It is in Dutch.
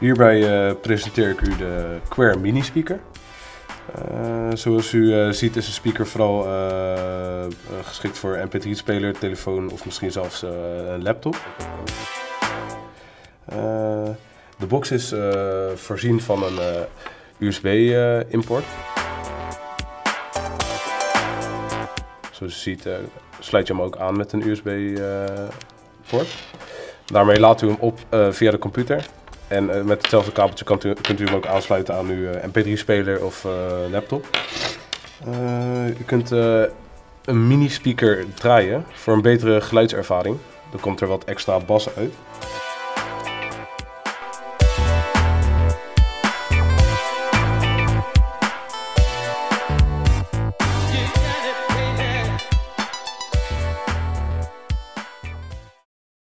Hierbij presenteer ik u de Quer Mini Speaker. Zoals u ziet is de speaker vooral geschikt voor mp3-speler, telefoon of misschien zelfs een laptop. De box is voorzien van een USB-import. Zoals u ziet sluit je hem ook aan met een USB-port. Daarmee laat u hem op via de computer. En met hetzelfde kabeltje kunt u hem ook aansluiten aan uw mp3-speler of laptop. U kunt een mini-speaker draaien voor een betere geluidservaring. Dan komt er wat extra bas uit.